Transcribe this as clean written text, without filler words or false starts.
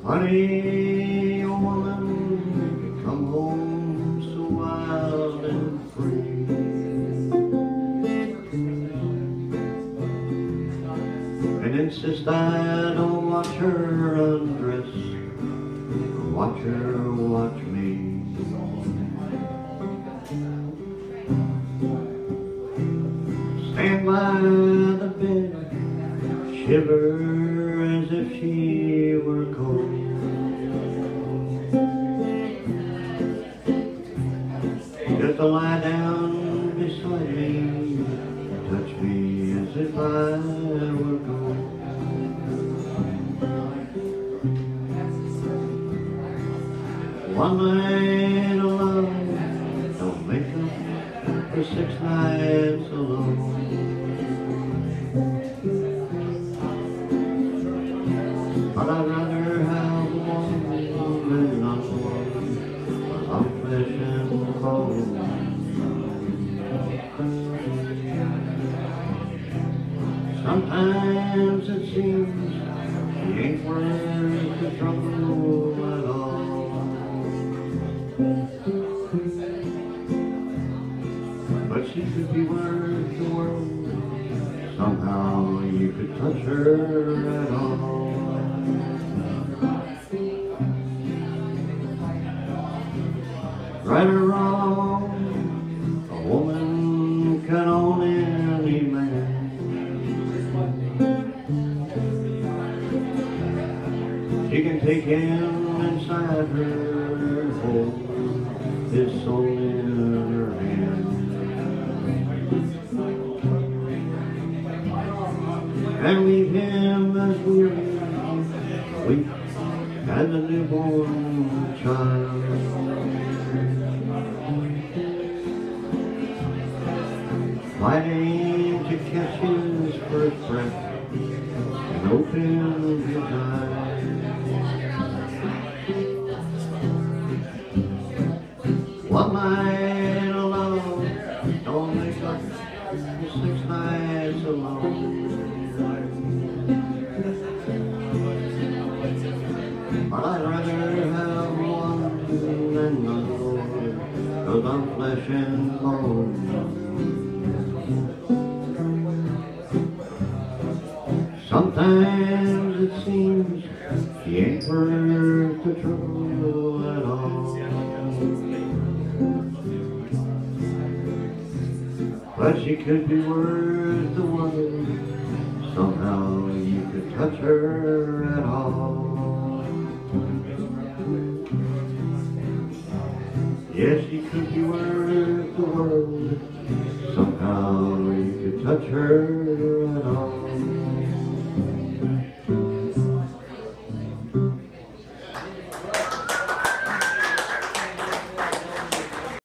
Honey, oh woman, come home so wild and free. And insist I don't watch her undress, watch her watch me. Stand by the bed, shiver as if she were cold. Just to lie down beside me, touch me as if I were gold. One night alone, don't make up for 6 nights alone. But I'd rather have one than not one, 'cause I'm flesh and bone. Sometimes it seems she ain't worth the trouble at all. But she could be worth the world, somehow you could touch her at all. Right or wrong, a woman can own any man. She can take him inside her, hold his soul in her hand, and leave him as weak as a newborn child. Fighting to catch his first breath and open his eyes. One night alone, don't make up for 6 nights alone. But I'd rather have one than none, 'cause I'm flesh and bone. Sometimes it seems she ain't worth the trouble at all. But she could be worth the world, somehow you could touch her at all. Yes, she could be worth the world, somehow you could touch her at all.